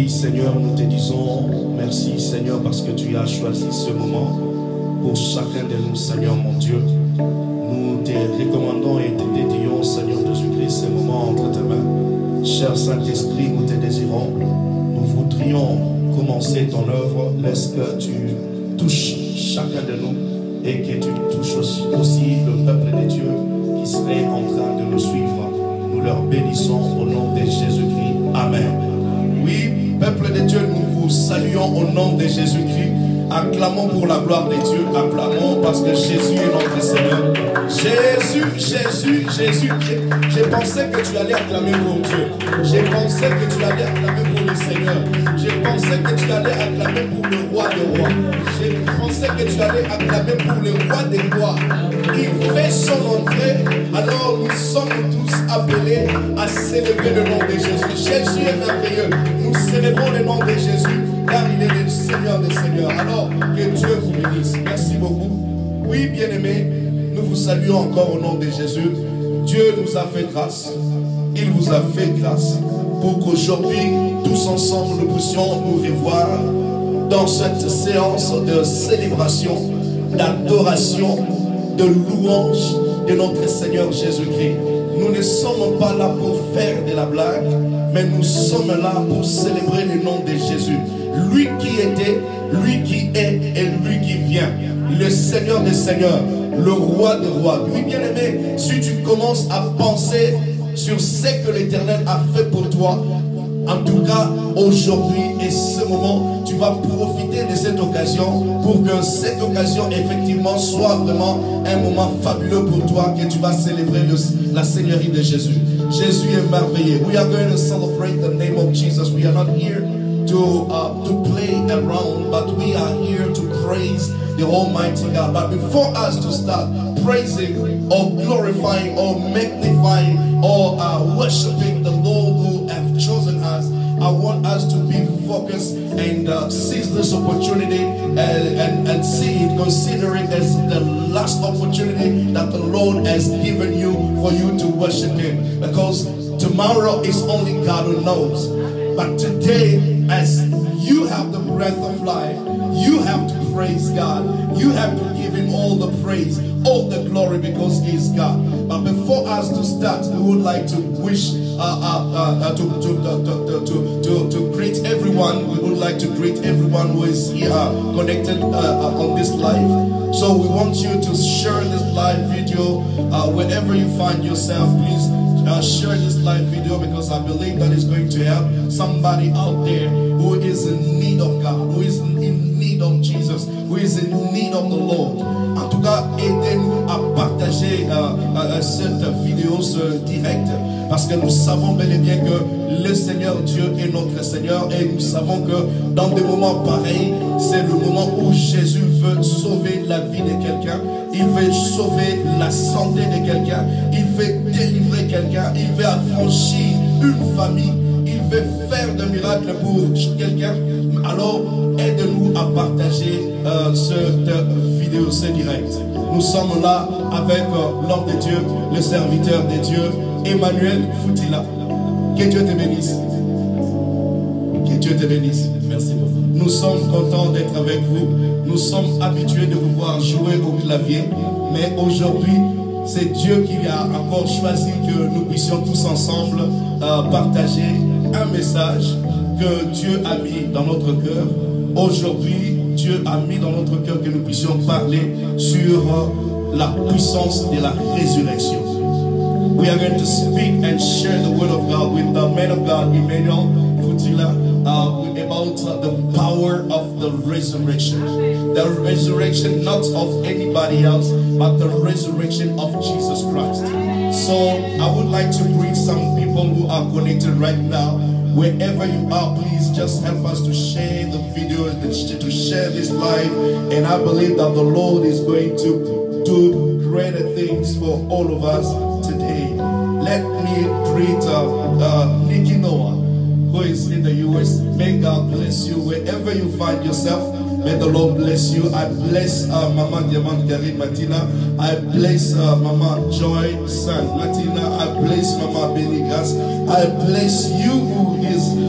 Oui, Seigneur, nous te disons merci, Seigneur, parce que tu as choisi ce moment pour chacun de nous, Seigneur, mon Dieu. Nous te recommandons et te dédions, Seigneur Jésus-Christ, ce moment entre tes mains. Cher Saint-Esprit, nous te désirons. Nous voudrions commencer ton œuvre. Laisse que tu touches chacun de nous et que tu touches aussi le peuple de Dieu qui serait en train de nous suivre. Nous leur bénissons au nom de Jésus-Christ. Amen. Oui, peuple de Dieu, nous vous saluons au nom de Jésus-Christ. Acclamons pour la gloire de Dieu. Acclamons parce que Jésus est notre Seigneur. Jésus, Jésus, Jésus. J'ai pensé que tu allais acclamer pour Dieu. J'ai pensé que tu allais acclamer pour le Seigneur. J'ai pensé que tu allais acclamer pour le roi des rois. J'ai pensé que tu allais acclamer pour le roi des rois. Il fait son entrée. Alors nous sommes tous appelés à célébrer le nom de Jésus. Jésus est merveilleux. Nous célébrons le nom de Jésus car il est le Seigneur des Seigneurs. Alors que Dieu vous bénisse. Merci beaucoup. Oui, bien-aimés, nous vous saluons encore au nom de Jésus. Dieu nous a fait grâce. Il vous a fait grâce pour qu'aujourd'hui, tous ensemble, nous puissions nous revoir dans cette séance de célébration, d'adoration, de louange de notre Seigneur Jésus-Christ. Nous ne sommes pas là pour faire de la blague, mais nous sommes là pour célébrer le nom de Jésus. Lui qui était, lui qui est et lui qui vient. Le Seigneur des Seigneurs, le roi des rois. Oui, bien-aimé, si tu commences à penser sur ce que l'Éternel a fait pour toi, en tout cas, aujourd'hui et ce moment, tu vas profiter de cette occasion pour que cette occasion, effectivement, soit vraiment un moment fabuleux pour toi, que tu vas célébrer la Seigneurie de Jésus. Jésus est merveilleux. We are going to celebrate the name of Jesus. We are not here to play around, but we are here to praise the Almighty God. But before us to start praising or glorifying or magnifying or worshiping the Lord who have chosen us, I want us to be focused and seize this opportunity and see it, consider it as the last opportunity that the Lord has given you for you to worship Him. Because tomorrow is only God who knows. But today, as you have the breath of life, you have to praise God. You have to give Him all the praise, all the glory, because He is God. But before us to start, we would like to wish to greet everyone. We would like to greet everyone who is here connected on this live. So we want you to share this live video wherever you find yourself. Please share this live video, because I believe that is going to help somebody out there who is in need of God, who is in need of Jesus, who is in need of the Lord. En tout cas, aidez-nous à partager cette vidéo, ce direct, parce que nous savons bel et bien que le Seigneur Dieu est notre Seigneur, et nous savons que dans des moments pareils, c'est le moment où Jésus veut sauver la vie de quelqu'un, il veut sauver la santé de quelqu'un, il veut délivrer quelqu'un, il veut affranchir une famille, il veut faire des miracles pour quelqu'un. Alors, aide-nous à partager cette vidéo, ce direct. Nous sommes là avec l'homme de Dieu, le serviteur de Dieu, Emmanuel Foutila. Que Dieu te bénisse. Que Dieu te bénisse. Merci beaucoup. Nous sommes contents d'être avec vous. Nous sommes habitués de vous voir jouer au clavier. Mais aujourd'hui, c'est Dieu qui a encore choisi que nous puissions tous ensemble partager un message que Dieu a mis dans notre cœur. Aujourd'hui, Dieu a mis dans notre cœur que nous puissions parler sur la puissance de la résurrection. We are going to speak and share the word of God with the man of God, Emmanuel Foutila, about the power of the resurrection. The resurrection not of anybody else, but the resurrection of Jesus Christ. So I would like to greet some people who are connected right now. Wherever you are, please just help us to share the video, to share this live. And I believe that the Lord is going to do greater things for all of us today. Let me greet Nikki Noah, who is in the US. May God bless you wherever you find yourself. May the Lord bless you. I bless Mama Diamant Karin Matina. I bless Mama Joy San Matina. I bless Mama Benigas. I bless you who is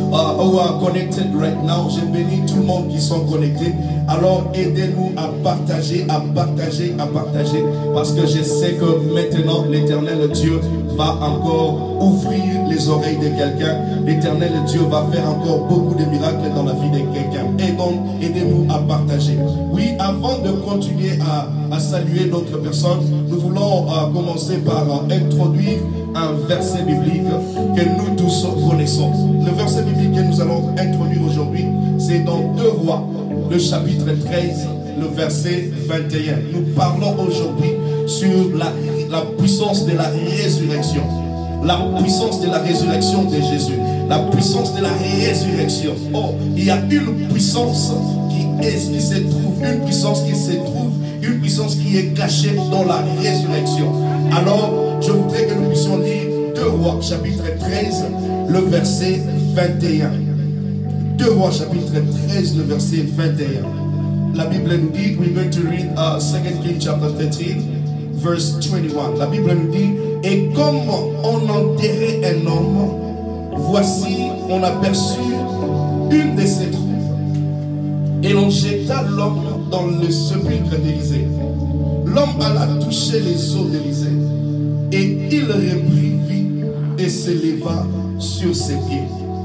who are connected right now. Je bénis tout le monde qui sont connectés. Alors aidez-nous à partager, à partager, à partager. Parce que je sais que maintenant l'Éternel Dieu va encore ouvrir les oreilles de quelqu'un. L'Éternel Dieu va faire encore beaucoup de miracles dans la vie de quelqu'un. Et donc aidez-nous à partager. Oui, avant de continuer à saluer d'autres personnes, nous voulons commencer par introduire un verset biblique que nous tous connaissons. Le verset biblique que nous allons introduire aujourd'hui, c'est dans 2 Rois, le chapitre 13, le verset 21. Nous parlons aujourd'hui sur la puissance de la résurrection. La puissance de la résurrection de Jésus. La puissance de la résurrection. Oh, il y a une puissance qui se trouve, une puissance qui se trouve, une puissance qui est cachée dans la résurrection. Alors, je voudrais que nous puissions lire 2 Rois, chapitre 13, le verset 21. 2 Rois, chapitre 13, le verset 21. La Bible nous dit, we're going to read 2 Kings chapter 13, verse 21. La Bible nous dit, et comme on enterrait un homme, voici, on aperçut une de ses troupes. Et l'on jeta l'homme dans le sépulcre d'Élisée. L'homme alla toucher les os d'Élisée. Et il reprit vie et se leva sur ses pieds.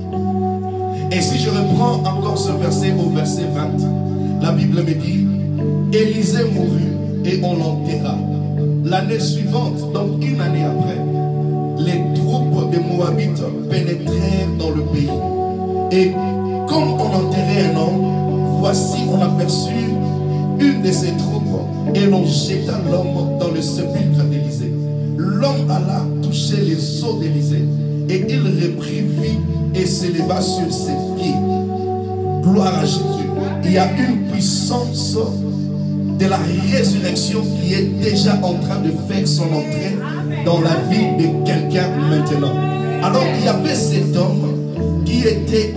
Et si je reprends encore ce verset au verset 20, la Bible me dit, Élisée mourut et on l'enterra. L'année suivante, donc une année après, les troupes des Moabites pénétrèrent dans le pays. Et comme on enterrait un homme, voici on aperçut une de ses troupes et l'on jeta l'homme dans le sépulcre d'Élisée. L'homme alla toucher les os d'Élisée et il reprit vie et s'éleva sur ses pieds. Gloire à Jésus. Il y a une puissance de la résurrection qui est déjà en train de faire son entrée dans la vie de quelqu'un maintenant. Alors il y avait cet homme qui était,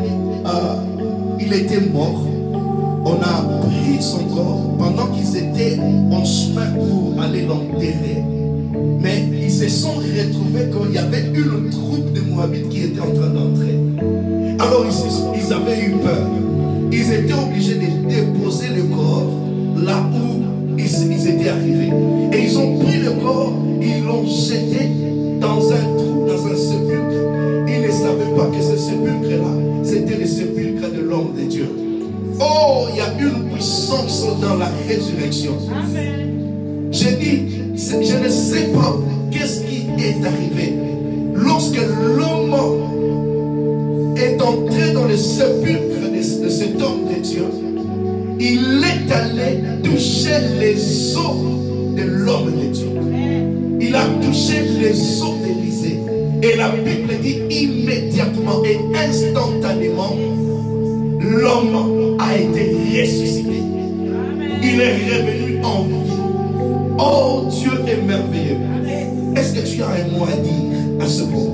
il était mort. On a pris son corps pendant qu'ils étaient en chemin pour aller l'enterrer. Mais ils se sont retrouvés qu'il y avait une troupe de Moabites qui était en train d'entrer. Alors ils avaient eu peur. Ils étaient obligés de déposer le corps là où ils étaient arrivés. Et ils ont pris le corps, ils l'ont jeté dans un trou, dans un sépulcre. Ils ne savaient pas que ce sépulcre-là, c'était le sépulcre de l'homme de Dieu. Oh, il y a une puissance dans la résurrection. J'ai dit, je ne sais pas qu'est-ce qui est arrivé. Lorsque l'homme est entré dans le sépulcre de cet homme de Dieu, il est allé toucher les os de l'homme de Dieu. Il a touché les os d'Élisée. Et la Bible dit immédiatement et instantanément, l'homme a été ressuscité. Il est revenu en vie. Oh, Dieu est merveilleux. Est-ce que tu as un mot à dire à ce propos?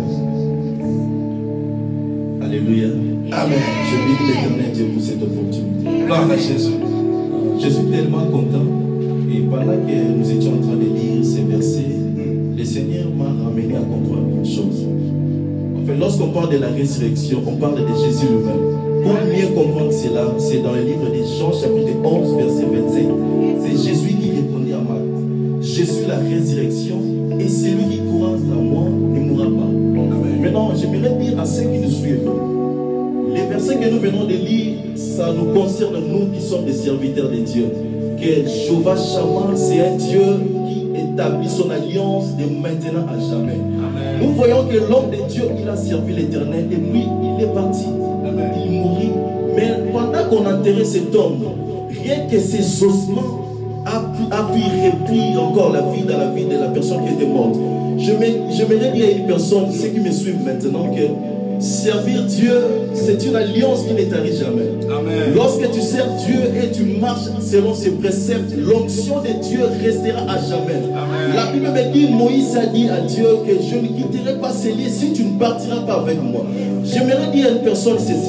Alléluia. Amen. Je bénis l'Éternel Dieu pour cette opportunité. Gloire à Jésus. Je suis tellement content. Et pendant que nous étions en train de lire ces versets, le Seigneur m'a ramené à comprendre une chose. En fait, lorsqu'on parle de la résurrection, on parle de Jésus lui-même. Pour mieux comprendre cela, c'est dans le livre de Jean, chapitre 11, verset 25. C'est Jésus qui répondit à Marthe. Je suis la résurrection et celui qui croit en moi ne mourra pas. Amen. Maintenant, j'aimerais dire à ceux qui nous suivent, les versets que nous venons de lire, ça nous concerne nous qui sommes des serviteurs de Dieu. Que Jéhovah Shammah, c'est un Dieu qui établit son alliance de maintenant à jamais. Amen. Nous voyons que l'homme de Dieu, il a servi l'Éternel et puis il est parti. Amen. Il mourut. Mais pendant qu'on enterrait cet homme, rien que ses ossements a pu reprendre encore la vie dans la vie de la personne qui était morte. J'aimerais dire à une personne, ceux qui me suivent maintenant, que servir Dieu, c'est une alliance qui ne t'arrive jamais. Amen. Lorsque tu sers Dieu et tu marches selon ses préceptes, l'onction de Dieu restera à jamais. Amen. La Bible me dit, Moïse a dit à Dieu que je ne quitterai pas ces lieux si tu ne partiras pas avec moi. J'aimerais dire à une personne ceci.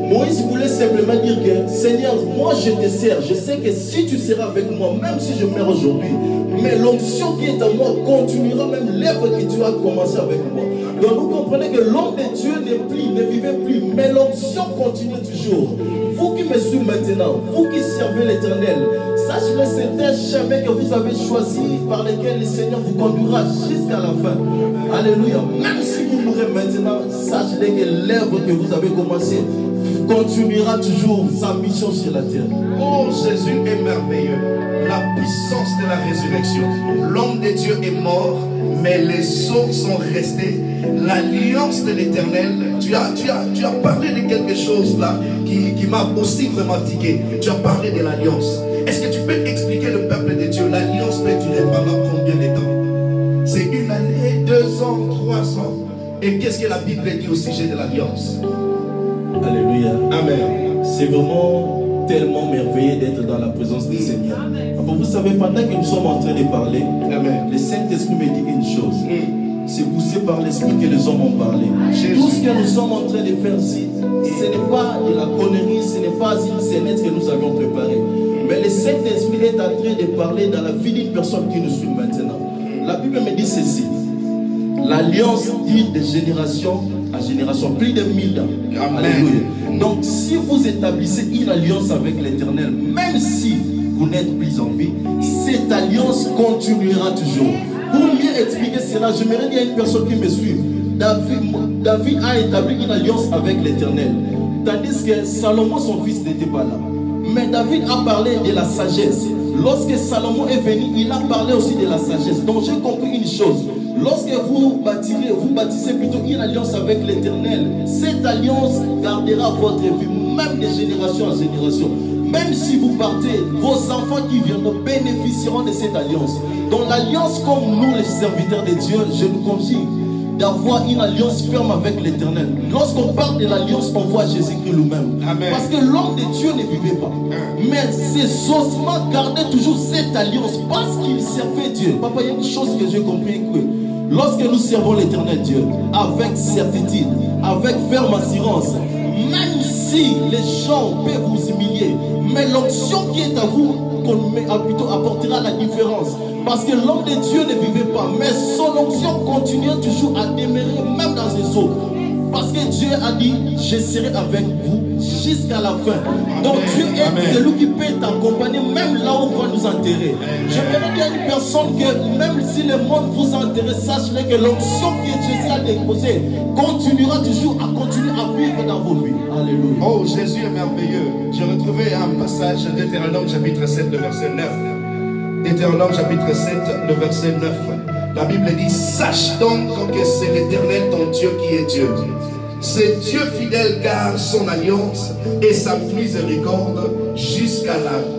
Moïse voulait simplement dire que Seigneur, moi je te sers. Je sais que si tu seras avec moi, même si je meurs aujourd'hui, mais l'onction qui est en moi continuera même l'œuvre que tu as commencé avec moi. Donc vous comprenez que l'homme de Dieu ne vivait plus, mais l'onction continue toujours. Vous qui me suivez maintenant, vous qui servez l'Éternel, sachez-le, c'est un chemin que vous avez choisi par lequel le Seigneur vous conduira jusqu'à la fin. Alléluia. Même si vous mourrez maintenant, sachez-le que l'œuvre que vous avez commencée continuera toujours sa mission sur la terre. Oh, Jésus est merveilleux. La puissance de la résurrection. L'homme de Dieu est mort, mais les os sont restés. L'alliance de l'Éternel. Tu as parlé de quelque chose là qui m'a aussi vraiment tiqué. Tu as parlé de l'alliance. Est-ce que tu peux expliquer le peuple de Dieu? L'alliance peut durer pendant combien de temps? C'est une année, 2 ans, 3 ans. Et qu'est-ce que la Bible dit au sujet de l'alliance? Alléluia. Amen. C'est vraiment tellement merveilleux d'être dans la présence du Seigneur. Alors, vous savez, pendant que nous sommes en train de parler, Amen. le Saint-Esprit me dit une chose. C'est poussé par l'Esprit que les hommes ont parlé. Tout ce que nous sommes en train de faire ici, ce n'est pas de la connerie, ce n'est pas une scénette que nous avions préparée. Mais le Saint-Esprit est en train de parler dans la vie d'une personne qui nous suit maintenant. La Bible me dit ceci. L'alliance dit de génération à génération, plus de 1000 ans. Amen. Alléluia. Donc si vous établissez une alliance avec l'Éternel, même si vous n'êtes plus en vie, cette alliance continuera toujours. Pour mieux expliquer cela, j'aimerais dire à une personne qui me suit. David a établi une alliance avec l'Éternel. Tandis que Salomon, son fils, n'était pas là. Mais David a parlé de la sagesse. Lorsque Salomon est venu, il a parlé aussi de la sagesse. Donc j'ai compris une chose. Lorsque vous bâtissez plutôt une alliance avec l'Éternel, cette alliance gardera votre vie, même de génération en génération. Même si vous partez, vos enfants qui viendront bénéficieront de cette alliance. Donc l'alliance, comme nous les serviteurs de Dieu, je nous confie d'avoir une alliance ferme avec l'Éternel. Lorsqu'on parle de l'alliance, on voit Jésus-Christ lui-même. Parce que l'homme de Dieu ne vivait pas. Mais ses ossements gardaient toujours cette alliance parce qu'il servait Dieu. Papa, il y a une chose que j'ai compris, que lorsque nous servons l'Éternel Dieu, avec certitude, avec ferme assurance, même si les gens peuvent vous humilier, mais l'onction qui est à vous apportera la différence. Parce que l'homme de Dieu ne vivait pas, mais son onction continuait toujours à demeurer même dans ses eaux. Parce que Dieu a dit, je serai avec vous jusqu'à la fin. Donc Dieu est celui qui peut t'accompagner même là où on va nous enterrer. Je vais dire à une personne que même si le monde vous enterre, sachez que l'onction que Jésus a déposée continuera toujours à continuer à vivre dans vos vies. Alléluia. Oh, Jésus est merveilleux. J'ai retrouvé un passage de Deutéronome chapitre 7, le verset 9. Deutéronome chapitre 7, le verset 9. La Bible dit, sache donc que c'est l'Éternel ton Dieu qui est Dieu. C'est Dieu fidèle car son alliance et sa miséricorde jusqu'à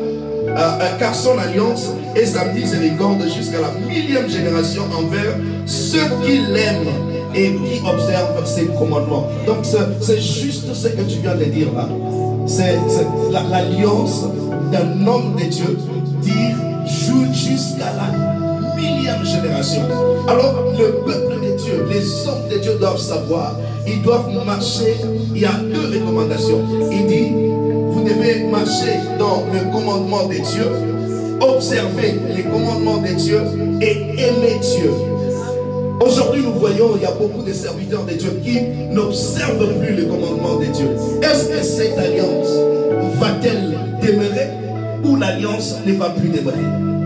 car son alliance et sa miséricorde jusqu'à la 1000e génération envers ceux qui l'aiment et qui observent ses commandements. Donc c'est juste ce que tu viens de dire là. C'est l'alliance d'un homme de Dieu dire jusqu'à la 1000e génération. Alors le peuple de Dieu, les hommes de Dieu doivent savoir, ils doivent marcher. Il y a 2 recommandations. Il dit, vous devez marcher dans le commandement de Dieu, observer les commandements de Dieu et aimer Dieu. Aujourd'hui nous voyons, il y a beaucoup de serviteurs de Dieu qui n'observent plus les commandements de Dieu. Est-ce que cette alliance va-t-elle demeurer ou l'alliance ne va plus demeurer?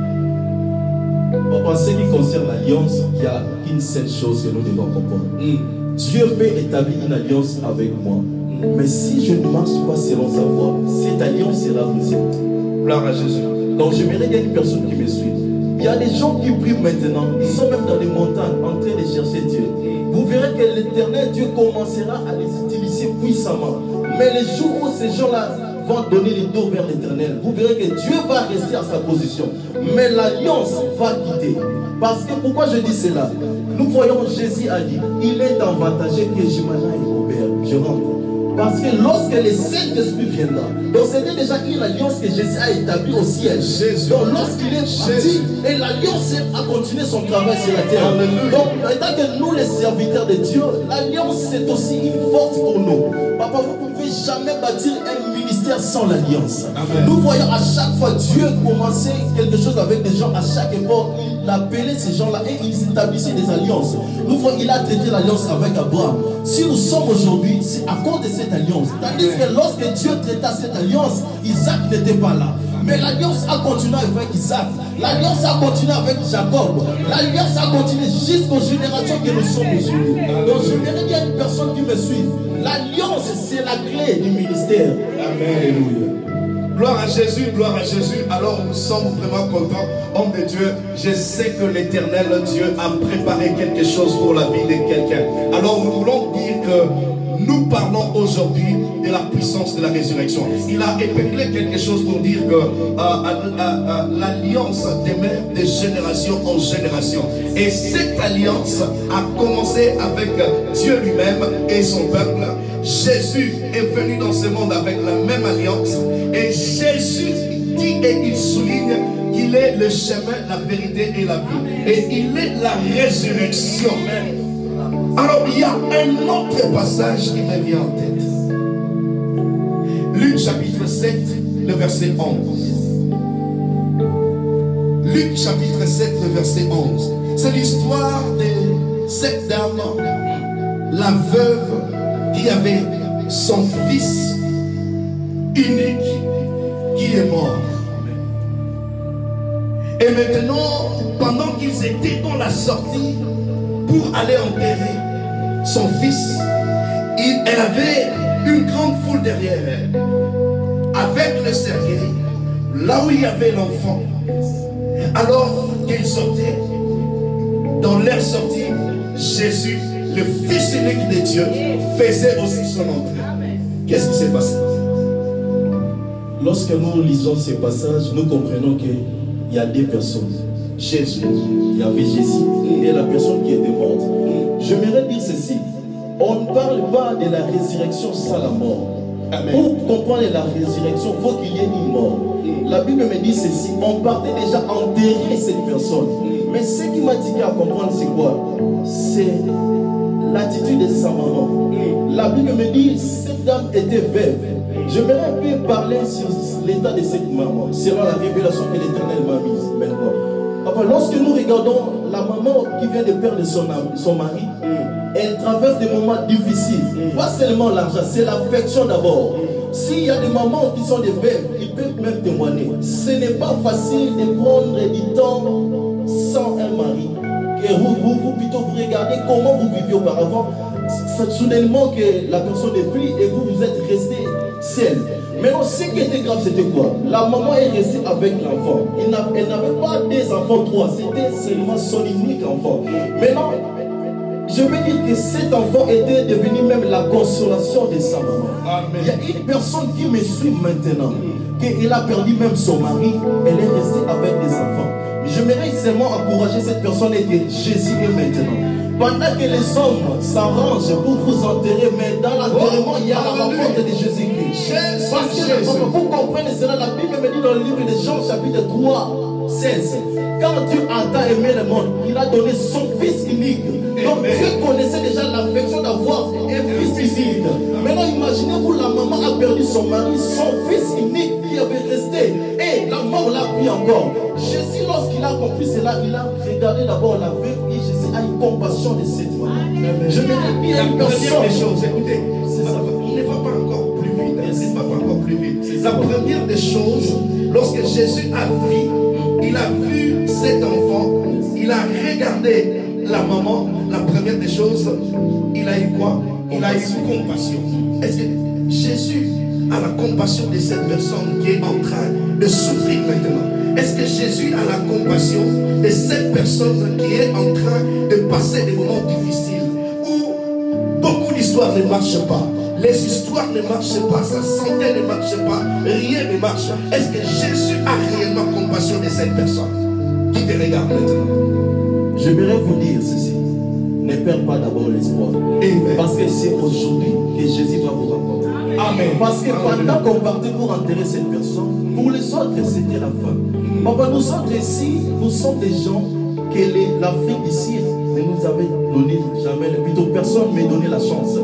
En ce qui concerne l'alliance, il n'y a qu'une seule chose que nous devons comprendre. Dieu peut établir une alliance avec moi. Mais si je ne marche pas selon sa voie, cette alliance sera brisée. Gloire à Jésus. Donc j'aimerais qu'il y ait une personne qui me suit. Il y a des gens qui prient maintenant, ils sont même dans les montagnes en train de chercher Dieu. Vous verrez que l'Éternel Dieu commencera à les utiliser puissamment. Mais les jours où ces gens-là vont donner le dos vers l'Éternel, vous verrez que Dieu va rester à sa position. Mais l'alliance va quitter. Parce que pourquoi je dis cela? Nous voyons Jésus a dit, il est avantageux que je m'en aille au Père, je rentre. Parce que lorsque le Saint-Esprit viendra, donc c'était déjà une alliance que Jésus a établie au ciel. Donc lorsqu'il est parti, et l'alliance a continué son travail sur la terre. Donc étant que nous les serviteurs de Dieu, l'alliance c'est aussi une force pour nous. Papa, Papa, vous ne pouvez jamais bâtir un ministère sans l'alliance. Nous voyons à chaque fois Dieu commencer quelque chose avec des gens. À chaque époque, il appelait ces gens-là et ils établissaient des alliances. Nous voyons, il a traité l'alliance avec Abraham. Si nous sommes aujourd'hui, c'est à cause de cette alliance. Tandis que lorsque Dieu traita cette alliance, Isaac n'était pas là. Mais l'alliance a continué avec Isaac. L'alliance a continué avec Jacob. L'alliance a continué jusqu'aux générations que nous sommes aujourd'hui. Donc je verrai qu'il y a une personne qui me suit. L'alliance, c'est la clé du ministère. Amen. Alléluia. Gloire à Jésus, gloire à Jésus. Alors nous sommes vraiment contents. Homme de Dieu, je sais que l'éternel Dieu a préparé quelque chose pour la vie de quelqu'un. Alors nous voulons dire que nous parlons aujourd'hui de la puissance de la résurrection. Il a épinglé quelque chose pour dire que l'alliance demeure de génération en génération. Et cette alliance a commencé avec Dieu lui-même et son peuple. Jésus est venu dans ce monde avec la même alliance. Et Jésus dit et il souligne qu'il est le chemin, la vérité et la vie. Et il est la résurrection. Alors il y a un autre passage qui me vient en tête. Luc chapitre 7, le verset 11. Luc chapitre 7, le verset 11. C'est l'histoire de cette dame, la veuve, qui avait son fils unique qui est mort. Et maintenant, pendant qu'ils étaient dans la sortie pour aller enterrer son fils, elle avait une grande foule derrière elle, avec le cercueil, là où il y avait l'enfant. Alors qu'ils sortaient, dans leur sortie, Jésus, le Fils unique de Dieu, faisait aussi son entrée. Qu'est-ce qui s'est passé? Lorsque nous lisons ces passages, nous comprenons qu'il y a deux personnes. Jésus, il y avait Jésus et la personne qui était morte. J'aimerais dire ceci. On ne parle pas de la résurrection sans la mort. Amen. Pour comprendre la résurrection, il faut qu'il y ait une mort. La Bible me dit ceci. On partait déjà enterrer cette personne. Mais ce qui m'a dit à comprendre, c'est quoi? C'est l'attitude de sa maman. La Bible me dit cette dame était veuve. J'aimerais un peu parler sur l'état de cette maman, selon la révélation que l'Éternel m'a mise maintenant. Papa, lorsque nous regardons la maman qui vient de perdre son mari, elle traverse des moments difficiles. Pas seulement l'argent, c'est l'affection d'abord. S'il y a des mamans qui sont des veuves, ils peuvent même témoigner. Ce n'est pas facile de prendre du temps sans un mari. Que vous plutôt vous regardez comment vous viviez auparavant. Soudainement que la personne est prise et vous êtes resté seul. Maintenant, ce qui était grave, c'était quoi? La maman est restée avec l'enfant. Elle n'avait pas des enfants, trois. C'était seulement son unique enfant. Maintenant, je veux dire que cet enfant était devenu même la consolation de sa maman. Amen. Il y a une personne qui me suit maintenant, qu'elle a perdu même son mari, elle est restée avec des enfants. J'aimerais seulement encourager cette personne et que Jésus est maintenant. Pendant que les hommes s'arrangent pour vous enterrer, mais dans l'enterrement, il y a la rencontre de Jésus-Christ. Parce que vous comprenez cela, la Bible me dit dans le livre de Jean, chapitre 3, 16. Quand Dieu a tant aimé le monde, il a donné son Fils unique. Donc Dieu connaissait déjà l'affection d'avoir un fils unique. Maintenant, imaginez-vous, la maman a perdu son mari, son fils unique qui avait resté. Et la mort l'a pris encore. Jésus, lorsqu'il a compris cela, il a regardé d'abord la veuve et Jésus a eu compassion de cette maman. Je me dis bien une personne. Des choses, écoutez, on ne va pas encore plus vite. Ne va pas encore plus vite. La première des choses, lorsque Jésus a vu, il a vu cet enfant, il a regardé la maman, la première des choses, il a eu quoi? Il a eu compassion. Est-ce que Jésus a la compassion de cette personne qui est en train de souffrir maintenant? Est-ce que Jésus a la compassion de cette personne qui est en train de passer des moments difficiles où beaucoup d'histoires ne marchent pas? Les histoires ne marchent pas, sa santé ne marche pas, rien ne marche. Est-ce que Jésus a réellement compassion de cette personne qui te regarde maintenant? J'aimerais vous dire ceci. Ne perds pas d'abord l'espoir. Parce que c'est aujourd'hui que Jésus va vous rencontrer. Amen. Parce que pendant qu'on partait pour enterrer cette personne, pour les autres, c'était la fin. Papa, nous autres ici, nous sommes des gens que l'Afrique d'ici ne nous avait donné jamais, plutôt personne ne m'a donné la chance.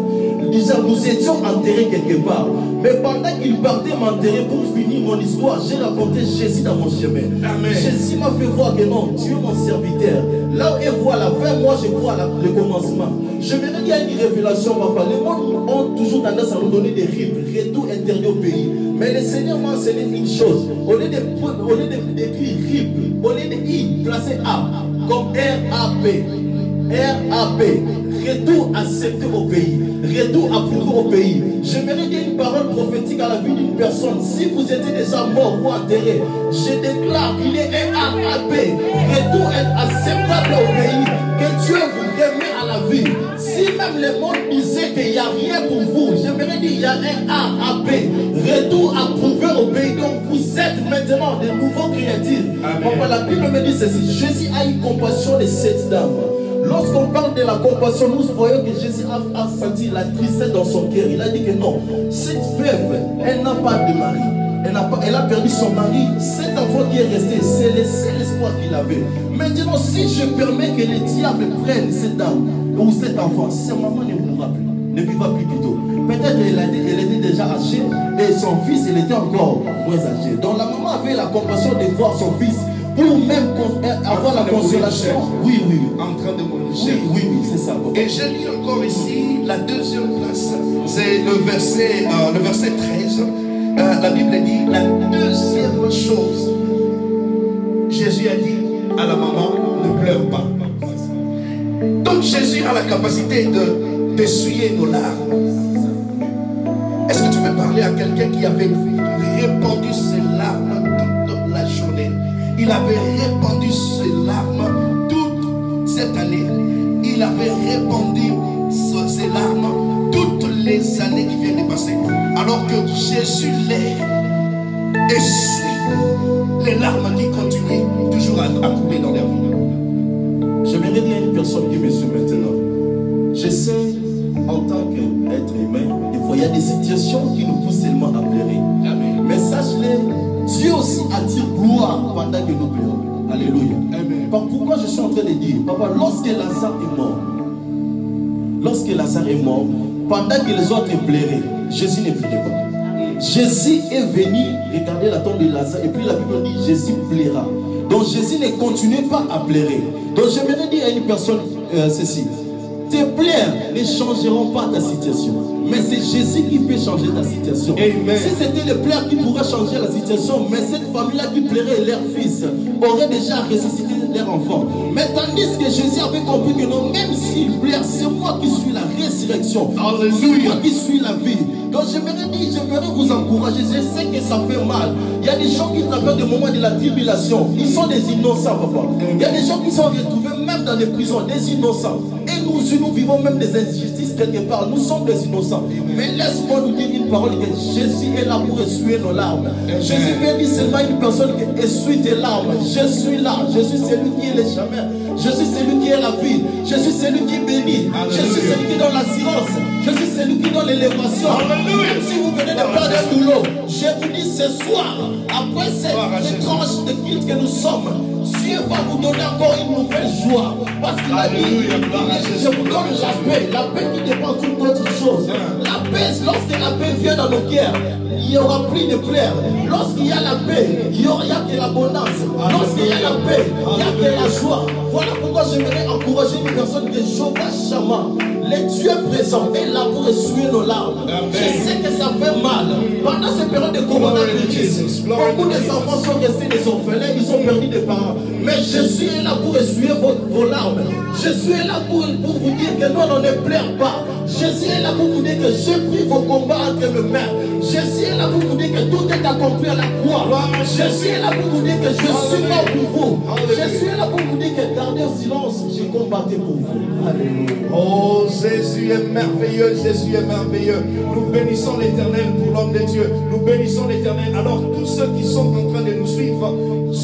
déjà nous étions enterrés quelque part. Mais pendant qu'il partait m'enterrer pour finir mon histoire, j'ai raconté Jésus dans mon chemin. Amen. Jésus m'a fait voir que non, tu es mon serviteur. Là où il voit la fin, moi je vois le commencement. Je me dis qu'il y a une révélation, papa. Les gens ont toujours tendance à nous donner des retours interdits au pays. Mais le Seigneur m'a enseigné une chose. Au lieu d'écrire RIP, au lieu de I, placer A, comme R-A-P. R-A-P. Retour accepté au pays. Retour approuvé au pays. J'aimerais dire une parole prophétique à la vie d'une personne. Si vous étiez déjà mort ou enterré, je déclare qu'il est un R-A-P. Retour acceptable au pays. Que Dieu vous remet à la vie. Si même le monde disait qu'il n'y a rien pour vous, j'aimerais dire qu'il y a un A-A-P. Retour approuvé au pays. Donc vous êtes maintenant de nouveaux créatures. Papa, la Bible me dit ceci. Jésus a eu compassion de cette dame. Lorsqu'on parle de la compassion, nous voyons que Jésus a senti la tristesse dans son cœur. Il a dit que non, cette veuve, elle n'a pas de mari. Elle a perdu son mari. Cet enfant qui est resté, c'est le seul espoir qu'il avait. Maintenant, si je permets que le diable prenne cette dame ou cet enfant, sa maman ne mourra plus, ne vivra plus plutôt. Peut-être elle était déjà âgée et son fils, il était encore moins âgé. Donc la maman avait la compassion de voir son fils pour même avoir la consolation. Oui. En train de mourir. Oui, c'est ça. Et je lis encore ici la deuxième place. C'est le verset 13. La Bible dit la deuxième chose. Jésus a dit à la maman, ne pleure pas. Donc Jésus a la capacité d'essuyer nos larmes. Est-ce que tu peux parler à quelqu'un qui avait répandu ses larmes toute la journée? Il avait répandu ses larmes toute cette année. Il avait répandu ses larmes toutes les années qui viennent de passer. Alors que Jésus les essuie les larmes qui continuent toujours à couler dans leur vie. J'aimerais dire à une personne qui me suit maintenant. Je sais, en tant qu'être humain, des fois il y a des situations qui nous poussent seulement à pleurer. Amen. Mais sache-le, Dieu aussi attire gloire pendant que nous pleurons. Alléluia. Amen. Pourquoi je suis en train de dire, papa, lorsque Lazare est mort, pendant que les autres pleuraient, Jésus ne pleurait pas. Jésus est venu regarder la tombe de Lazare et puis la Bible dit Jésus pleura. Donc Jésus ne continuait pas à pleurer. Donc j'aimerais dire à une personne ceci. Tes pleurs ne changeront pas ta situation. Mais c'est Jésus qui peut changer ta situation. Amen. Si c'était les pleurs qui pourraient changer la situation, mais cette famille-là qui pleurait leur fils aurait déjà ressuscité leur enfant. Mais tandis que Jésus avait compris que non, même s'il pleure, c'est moi qui suis la résurrection. C'est moi qui suis la vie. Donc j'aimerais vous encourager. Je sais que ça fait mal. Il y a des gens qui traversent des moments de la tribulation. Ils sont des innocents, papa. Il y a des gens qui sont retrouvés même dans les prisons, des innocents. Et nous vivons même des injustices quelque part. Nous sommes des innocents. Mais laisse-moi nous dire une parole que Jésus est là pour essuyer nos larmes. Jésus vient dire seulement une personne qui essuie tes larmes. Je suis là. Je suis celui qui est le chemin. Je suis celui qui est la vie. Je suis celui qui bénit. Je suis celui qui donne l'assurance. Je suis celui qui donne l'élévation. Même si vous venez de perdre un boulot, je vous dis ce soir, après cette tranche de culte que nous sommes, Dieu va vous donner encore une nouvelle joie. Parce qu'il a dit, je vous donne la paix qui dépend de toute autre chose. La paix, lorsque la paix vient dans nos cœurs, il n'y aura plus de pleurs. Lorsqu'il y a la paix, il n'y a que l'abondance. Lorsqu'il y a la paix, il n'y a que la joie. Voilà pourquoi j'aimerais encourager une personne que Jehovah Shammah, le Dieu présent, est là pour essuyer nos larmes. Amen. Je sais que ça fait mal. Pendant cette période de coronavirus, beaucoup d'enfants sont restés des orphelins, ils ont perdu des parents. Mais Jésus est là pour essuyer vos larmes. Jésus est là pour vous dire que non, on ne pleure pas. Jésus est là pour vous dire que j'ai pris vos combats entre mes mains. Jésus est là pour vous dire que tout est accompli à la croix. Jésus est là pour vous dire que je suis mort pour vous. Jésus est là pour vous dire que gardez le silence, j'ai combattu pour vous. Alléluia. Oh, Jésus est merveilleux, Jésus est merveilleux. Nous bénissons l'Éternel pour l'homme de Dieu. Nous bénissons l'Éternel. Alors tous ceux qui sont en train de nous suivre,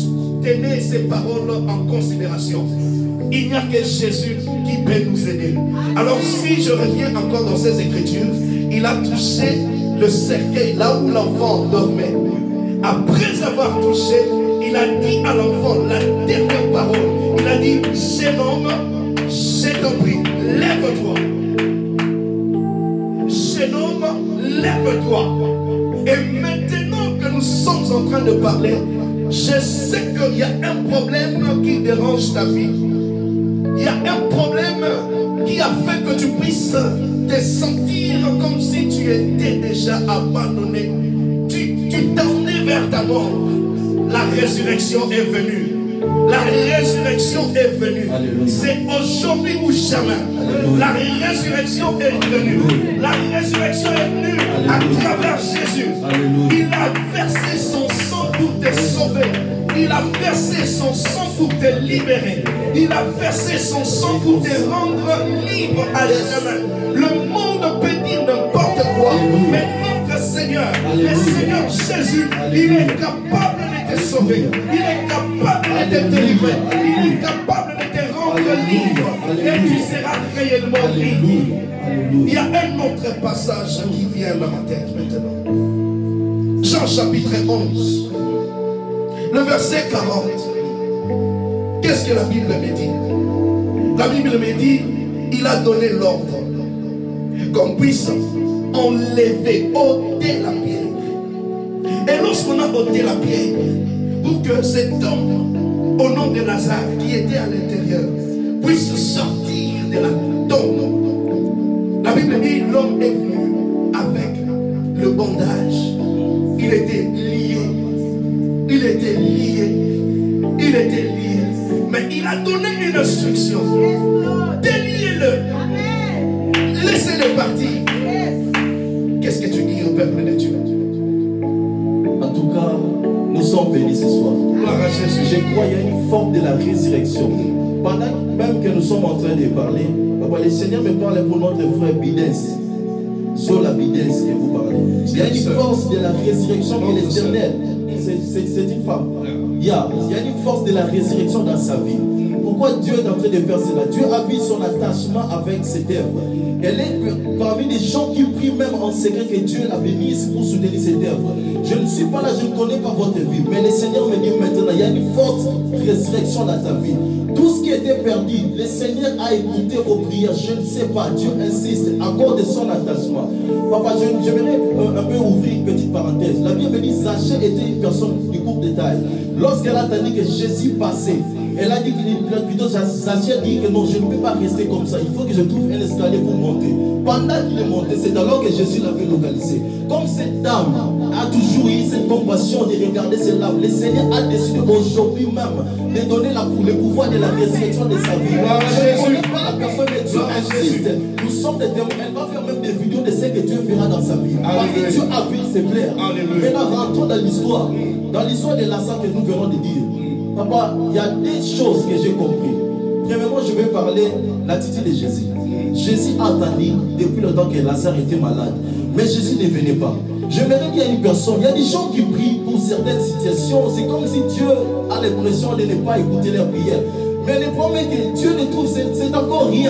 tenez ces paroles en considération. Il n'y a que Jésus qui peut nous aider. Alors si je reviens encore dans ces écritures, il a touché le cercueil là où l'enfant dormait. Après avoir touché, il a dit à l'enfant la dernière parole. Il a dit, jeune homme, j'ai compris, lève-toi. jeune homme, lève-toi. Et maintenant que nous sommes en train de parler, je sais qu'il y a un problème qui dérange ta vie. Il y a un problème qui a fait que tu puisses te sentir comme si tu étais déjà abandonné. Tu t'en es vers ta mort. La résurrection est venue. La résurrection est venue. C'est aujourd'hui ou jamais. Alléluia. La résurrection est venue. La résurrection est venue à travers Jésus. Alléluia. Il a versé son sang pour te sauver. Il a versé son sang pour te libérer. Il a versé son sang pour te rendre libre à jamais. Le monde peut dire n'importe quoi, mais notre Seigneur, le Seigneur Jésus, il est capable de te sauver. Il est capable de te délivrer. Il est capable de te rendre libre. Et tu seras réellement libre. Il y a un autre passage qui vient dans ma tête maintenant. Jean chapitre 11. Le verset 40. Qu'est-ce que la Bible me dit? La Bible me dit, il a donné l'ordre qu'on puisse enlever, ôter la pierre. Et lorsqu'on a ôté la pierre, pour que cet homme, au nom de Lazare, qui était à l'intérieur, puisse sortir de la tombe, la Bible dit, l'homme est venu avec le bandage. Il était lié. Il était lié. Il était lié. Mais il a donné une instruction. Déliez-le. Laissez-le partir. Qu'est-ce que tu dis au peuple de Dieu? En tout cas, nous sommes bénis ce soir. Je crois qu'il y a une forme de la résurrection. Pendant même que nous sommes en train de parler, le Seigneur me parle pour notre frère Bidens. Zola Bidens que vous parlez. Il y a une force de la résurrection qui est éternelle. C'est une femme. Il y a une force de la résurrection dans sa vie. Pourquoi Dieu est en train de faire cela? Dieu a mis son attachement avec cette œuvre. Elle est parmi les gens qui prient même en secret que Dieu l'a bénisse pour soutenir cette œuvre. Je ne suis pas là, je ne connais pas votre vie, mais le Seigneur me dit maintenant, il y a une forte résurrection dans ta vie. Tout ce qui était perdu, le Seigneur a écouté vos prières. Je ne sais pas, Dieu insiste, accorde son attachement. Papa, j'aimerais un peu ouvrir une petite parenthèse. La Bible me dit, Zachée était une personne du groupe de taille. Lorsqu'elle a entendu que Jésus passait, elle a dit plutôt, Zachée a dit que non, je ne peux pas rester comme ça. Il faut que je trouve un escalier pour monter. Pendant qu'il est monté, c'est alors que Jésus l'avait localisé. Comme cette dame a toujours eu cette compassion de regarder cette dame, le Seigneur a décidé aujourd'hui même de donner le pouvoir de la résurrection de sa vie. Je ne connais pas la personne, mais Dieu insiste. Nous sommes des témoins. Elle va faire même des vidéos de ce que Dieu fera dans sa vie. Parce que Dieu a vu ses plaire. Maintenant, rentrons dans l'histoire. Dans l'histoire de Lazare que nous venons de dire. Papa, il y a des choses que j'ai compris. Premièrement, je vais parler de l'attitude de Jésus. Jésus a attendu depuis le temps que Lazare était malade. Mais Jésus ne venait pas. J'aimerais qu'il y ait une personne, il y a des gens qui prient pour certaines situations. C'est comme si Dieu a l'impression de ne pas écouter leurs prières. Mais le problème est que Dieu ne trouve, c'est encore rien.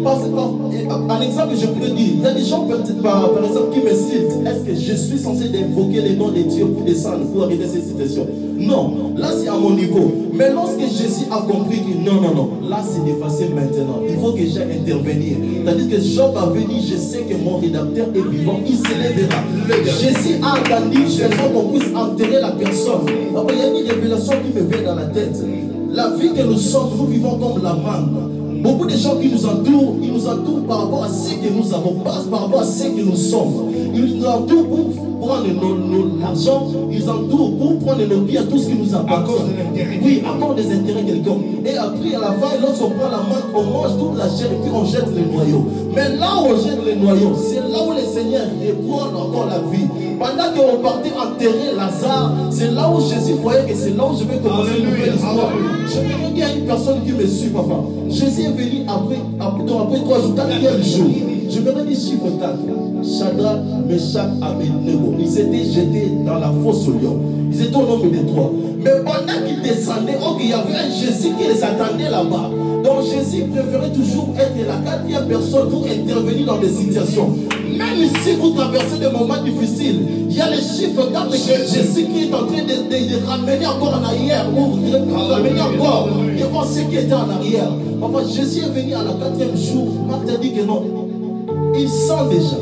Un exemple, je peux dire, il y a des gens par exemple qui me citent. Est-ce que je suis censé invoquer les noms de Dieu pour descendre, pour arrêter cette situation? Non, là c'est à mon niveau. Mais lorsque Jésus a compris que non, là c'est dépassé maintenant, il faut que j'aille intervenir. Tandis que Job a venu, je sais que mon rédacteur est vivant, il se lèvera. Jésus a attendu seulement qu'on puisse enterrer la personne. Après, il y a une révélation qui me vient dans la tête. La vie que nous sommes, nous vivons comme la manne. Beaucoup de gens qui nous entourent, ils nous entourent par rapport à ce que nous avons, pas par rapport à ce que nous sommes. Ils nous entourent pour prendre l'argent, ils entourent pour prendre nos biens, tout ce qui nous appartient. À cause de l'intérêt. Oui, à cause des intérêts de quelqu'un. Et après, à la fin, lorsqu'on prend la main, on mange toute la chair et puis on jette les noyaux. Mais là où on jette les noyaux, c'est là où le Seigneur reprend encore la vie. Pendant qu'on partait enterrer Lazare, c'est là où Jésus voyait que c'est là où je vais commencer une nouvelle histoire. Je me dis à une personne qui me suit, papa. Jésus est venu après 3 jours, 4e jour. Je me dis chiffre 4. Shadrach, Meshach, Abednego. Ils étaient jetés dans la fosse au lion. Ils étaient au nombre de 3. Mais pendant qu'ils descendaient, il y avait un Jésus qui les attendait là-bas. Donc Jésus préférait toujours être la 4e personne pour intervenir dans des situations. Même si vous traversez des moments difficiles, il y a le chiffre 4 que Jésus qui est en train de ramener encore en arrière, ou de ramener encore devant ceux qui étaient en arrière. Papa, Jésus est venu à la 4e jour. Marc a dit que non. Il sent déjà.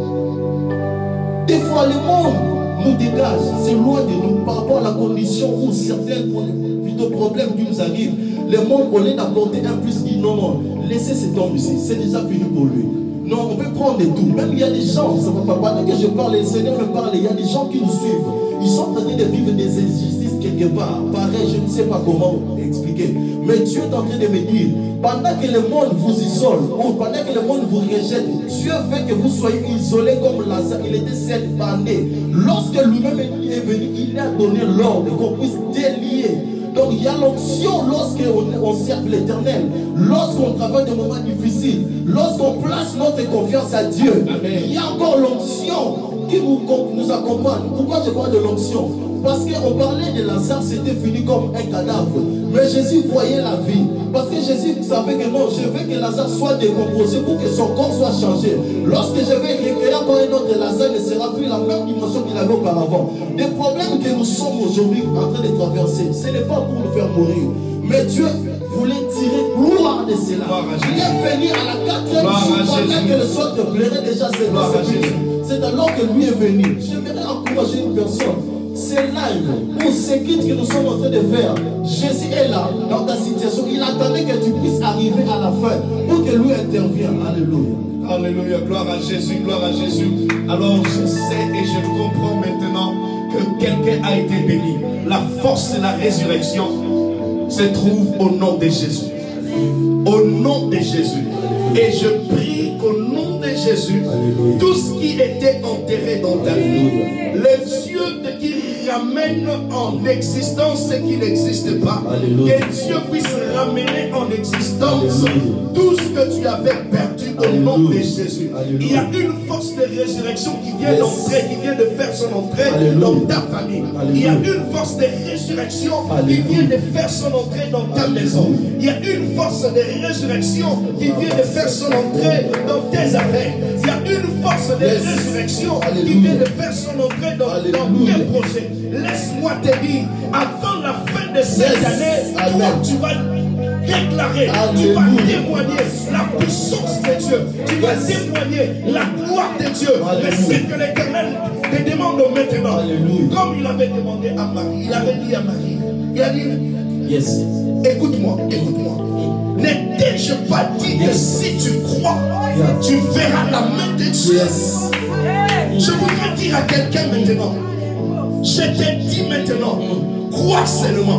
Des fois, le monde nous dégage, c'est loin de nous par rapport à la condition où certains problèmes qui nous arrivent. Le monde, au lieu d'apporter un plus, dit non, non, laissez cet homme ici, c'est déjà fini pour lui. Non, on peut prendre de tout. Même il y a des gens, ça va pas pendant que je parle, le Seigneur me parle, il y a des gens qui nous suivent. Ils sont en train de vivre des injustices quelque part. Pareil, je ne sais pas comment expliquer. Mais Dieu est en train de me dire, pendant que le monde vous isole, ou pendant que le monde vous rejette, Dieu veut que vous soyez isolés comme Lazare. Il était seul bandé. Lorsque lui-même est venu, il a donné l'ordre qu'on puisse délier. Donc il y a l'onction lorsqu'on sert l'Éternel, lorsqu'on travaille des moments difficiles, lorsqu'on place notre confiance à Dieu. Amen. Il y a encore l'onction qui nous accompagne. Pourquoi je parle de l'onction? Parce qu'on parlait de Lazare, c'était fini comme un cadavre. Mais Jésus voyait la vie. Parce que Jésus savait que non, je veux que Lazare soit décomposé pour que son corps soit changé. Lorsque je vais recueillir encore un autre, Lazare ne sera plus la même dimension qu'il avait auparavant. Les problèmes que nous sommes aujourd'hui en train de traverser, ce n'est pas pour nous faire mourir. Mais Dieu voulait tirer gloire de cela. Il est venu à la 4e jour pendant que le soir te plairait déjà. C'est alors que lui est venu. J'aimerais encourager une personne. C'est live pour ce que nous sommes en train de faire. Jésus est là dans ta situation. Il attendait que tu puisses arriver à la fin pour que lui intervienne. Alléluia. Alléluia. Gloire à Jésus. Gloire à Jésus. Alors je sais et je comprends maintenant que quelqu'un a été béni. La force de la résurrection se trouve au nom de Jésus. Au nom de Jésus. Et je prie qu'au nom de Jésus, alléluia, tout ce qui était enterré dans ta vie, les Dieu qui ramène en existence ce qui n'existe pas, alléluia, que Dieu puisse ramener en existence, alléluia, tout ce que tu avais perdu au, alléluia, nom de Jésus. Alléluia. Il y a une force de résurrection qui vient d'entrer, qui vient de faire son entrée, alléluia, dans ta famille. Alléluia. Il y a une force de résurrection, alléluia, qui vient de faire son entrée dans ta, alléluia, maison. Il y a une force de résurrection qui vient de faire son entrée dans tes affaires. Il y a une force de résurrection, alléluia, qui vient de faire son entrée dans tes projets. Laisse-moi te dire, avant la fin de cette année, toi, tu vas déclarer, alléluia, tu vas témoigner la puissance de Dieu, tu vas témoigner la gloire de Dieu. Mais c'est que l'Éternel te demande maintenant, alléluia, comme il avait demandé à Marie, il avait dit à Marie, il a dit, yes, écoute-moi, écoute-moi. Ne t'ai-je pas dit que si tu crois, tu verras la main de Dieu? Yes. Je voudrais dire à quelqu'un maintenant, je te dis maintenant, crois seulement.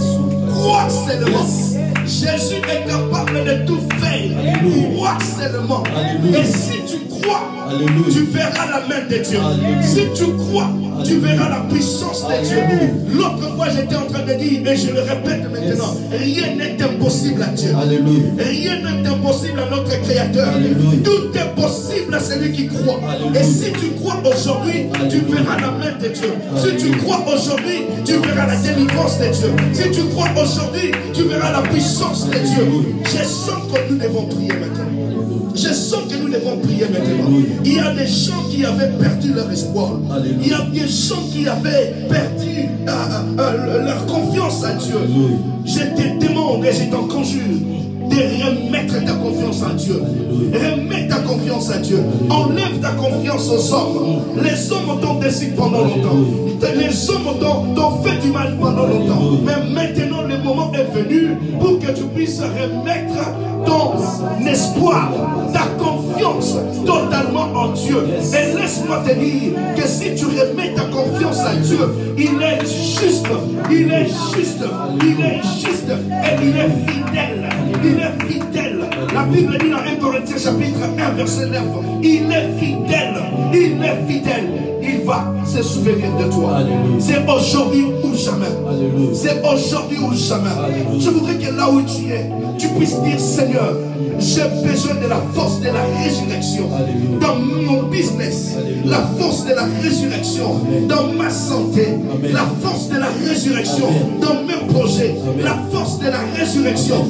Crois seulement. Yes. Jésus est capable de tout faire. Crois seulement. Alléluia. Et si tu crois, alléluia, tu verras la main de Dieu. Alléluia. Si tu crois, alléluia, tu verras la puissance de Dieu. L'autre fois, j'étais en train de dire, et je le répète maintenant, yes, rien n'est impossible à Dieu. Alléluia. Rien n'est impossible à notre Créateur. Alléluia. Tout est possible à celui qui croit. Alléluia. Et si tu crois aujourd'hui, tu verras la main de Dieu. Alléluia. Si tu crois aujourd'hui, tu verras la délivrance de Dieu. Si tu crois aujourd'hui, tu verras la puissance de Dieu. Je sens que nous devons prier maintenant. Je sens que nous devons prier maintenant. Il y a des gens qui avaient perdu leur espoir. Alléluia. Il y a des gens qui avaient perdu leur confiance à Dieu. Alléluia. Je te demande et je t'en conjure de remettre ta confiance à Dieu. Alléluia. Remets ta confiance à Dieu. Enlève ta confiance aux hommes. Les hommes t'ont décidé pendant longtemps. Les hommes t'ont fait du mal pendant longtemps. Mais maintenant le moment est venu pour que tu puisses remettre ton espoir, ta confiance totalement en Dieu. Et laisse-moi te dire que si tu remets ta confiance à Dieu, il est juste, il est juste, il est juste et il est fidèle. Il est fidèle. La Bible dit dans 1 Corinthiens chapitre 1 verset 9, il est fidèle, il est fidèle. Il va se souvenir de toi. C'est aujourd'hui ou jamais. C'est aujourd'hui ou jamais. Alléluia. Je voudrais que là où tu es, tu puisses dire, Seigneur, j'ai besoin de la force de la résurrection. Alléluia. Dans mon business. Alléluia. La force de la résurrection. Amen. Dans ma santé. Amen. La force de la résurrection. Amen. Dans mes projets. Amen. La force de la résurrection.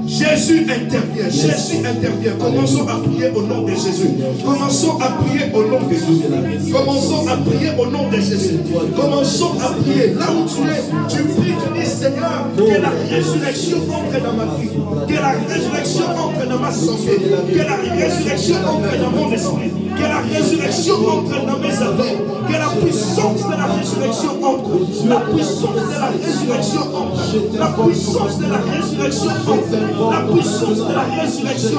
Jésus intervient. Jésus intervient. Commençons à prier au nom de Jésus. Commençons à prier au nom de Jésus. Commençons à prier au nom de Jésus. Commençons à prier. Là où tu es, tu pries, tu dis Seigneur, que la résurrection entre dans ma vie. Que la résurrection entre dans ma santé. Que la résurrection entre dans mon esprit. Que la résurrection entre dans mes affaires. Que la puissance de la résurrection entre. La puissance de la résurrection entre. La puissance de la résurrection entre. La puissance de la résurrection.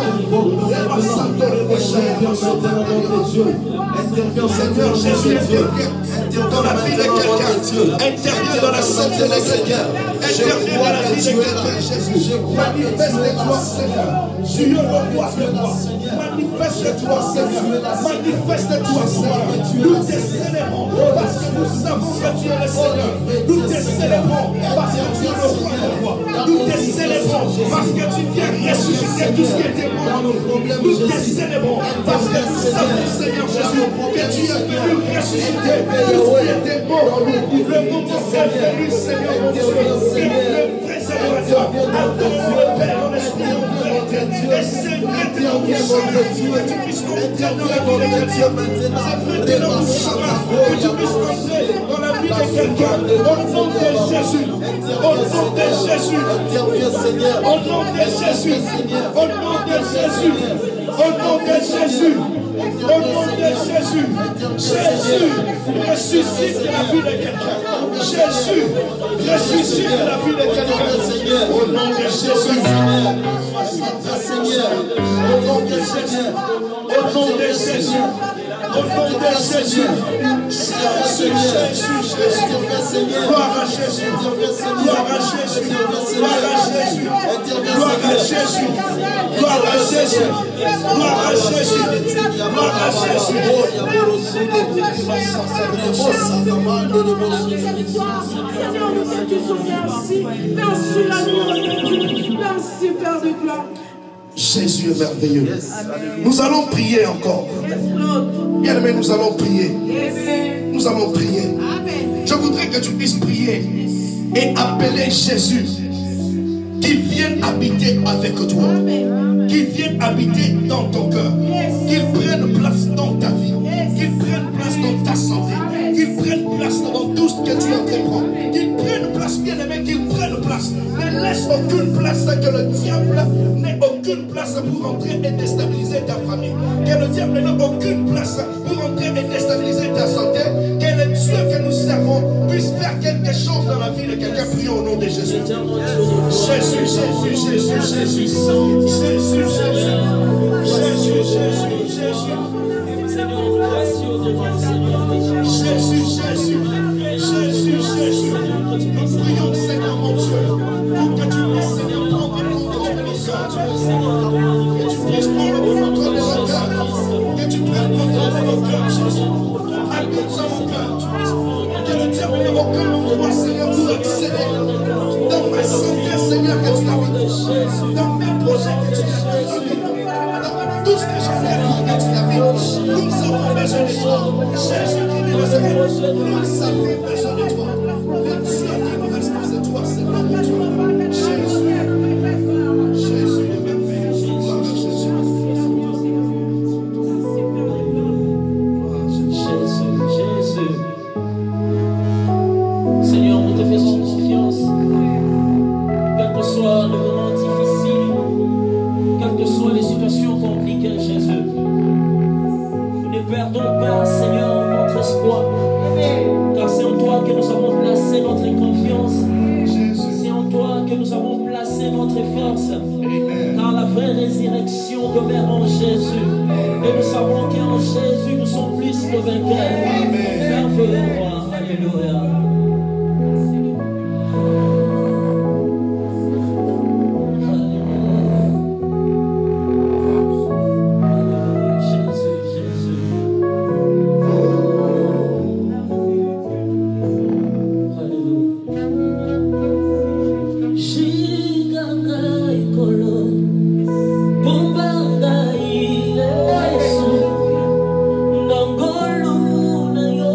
Seigneur Jésus, intervient dans la vie de quelqu'un. Intervient dans la santé de quelqu'un. Intervient dans la vie de quelqu'un. Jésus, manifeste-toi, Seigneur. Tu es le roi de roi. Manifeste-toi, Seigneur. Manifeste-toi, Seigneur. Nous te célébrons parce que nous savons que tu es le Seigneur. Nous te célébrons parce que tu es le roi de roi. Nous te célébrons parce que tu viens ressusciter tout ce qui était mort dans nos problèmes. Nous te célébrons parce que nous savons, Seigneur Jésus, que tu es venu ressusciter tout ce qui était mort en nous. Le moment est venu, Seigneur mon Dieu. Et le vrai Seigneur, adorons le Père en esprit en vérité. Et Seigneur, tu puisses entrer dans la vie de quelqu'un. C'est maintenant nous chemin que tu puisses entrer dans la vie de quelqu'un. Au nom de Jésus. Au nom de Jésus. Au nom de Jésus. Au nom de Jésus. Au nom de Jésus. Au nom de Jésus. Jésus ressuscite la vie de quelqu'un. Jésus ressuscite la vie de quelqu'un. Au nom de Jésus. Seigneur. Au nom de Jésus. Au nom de Jésus. Au nom de Jésus. Jésus, Jésus, gloire à Jésus. Gloire à Jésus. Gloire à Jésus. Gloire à Jésus. Gloire à Jésus. Gloire à Jésus. Gloire à Jésus. Seigneur, nous te disons merci. Merci l'amour de Dieu. Merci, Père de gloire. Jésus est merveilleux. Nous allons prier encore. Bien aimé, nous allons prier. Nous allons prier. Je voudrais que tu puisses prier et appeler Jésus qu'il vienne habiter avec toi. Qu'il vienne habiter dans ton cœur. Qu'il prenne place dans ta vie. Qu'il prenne place dans ta santé. Qu'il prenne place dans tout ce que tu entreprends. Qu'il prenne place, bien aimé, qu'il prenne place. Ne laisse aucune place que le diable n'ait aucune place pour entrer et déstabiliser ta famille. Que le diable n'ait aucune place pour entrer et déstabiliser ta santé. Que le Dieu que nous servons puisse faire quelque chose dans la vie de quelqu'un. Prions au nom de Jésus. Jésus, Jésus, Jésus, Jésus. Jésus, Jésus. Jésus, Jésus, Jésus. Jésus, Jésus. Jésus, Jésus. Nous prions, Seigneur mon Dieu, pour que tu puisses, Seigneur, prendre le contrôle de nos cœurs. Que tu puisses prendre le contrôle de nos cœurs. Que tu prennes le contrôle de nos cœurs, Jésus. Habite dans mon cœur. Que le diable n'ait aucun endroit, Seigneur, pour accéder. Dans ma santé, Seigneur, que tu l'habites. Dans mes projets, que tu l'habites. Dans tout ce que je fais, que tu l'habites. Nous avons besoin de toi. Jésus qui nous reste. Nous avons besoin de toi. Le Dieu qui nous reste, c'est toi, Seigneur mon Dieu. Jésus. Jésus est merveilleux. Gloire à Jésus. Jésus. Seigneur, nous te faisons confiance. Quel que soit le moment difficile, quelles que soient les situations compliquées, Jésus, nous ne perdons pas, Seigneur, notre espoir. Car c'est en toi que nous avons placé notre confiance. C'est en toi que nous avons placé notre force. Car la vraie résurrection demeure en Jésus. Et nous savons qu'en Jésus nous sommes plus que vainqueurs. Merveilleux roi. Alléluia. Nangolo na yo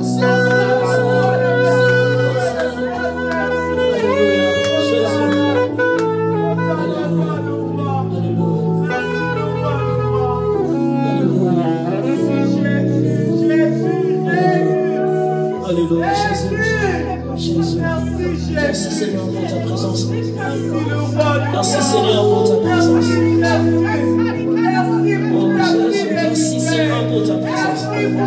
Alléluia, Jésus. Merci Seigneur pour ta présence. Merci Seigneur pour ta présence. Oh Jésus, merci Seigneur pour ta présence.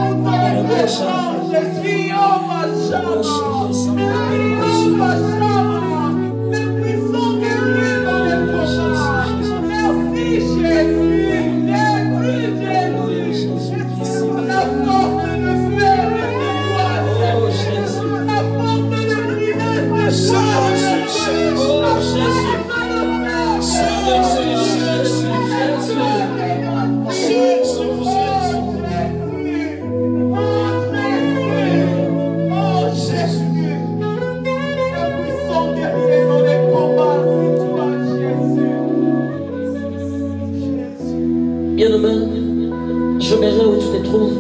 J'aimerais où tu te trouves